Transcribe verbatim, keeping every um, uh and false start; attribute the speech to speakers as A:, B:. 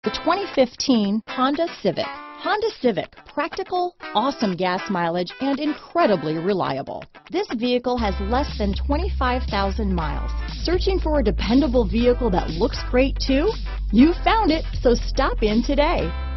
A: The twenty fifteen Honda Civic. Honda Civic, practical, awesome gas mileage, and incredibly reliable. This vehicle has less than twenty-five thousand miles. Searching for a dependable vehicle that looks great too? You found it, so stop in today.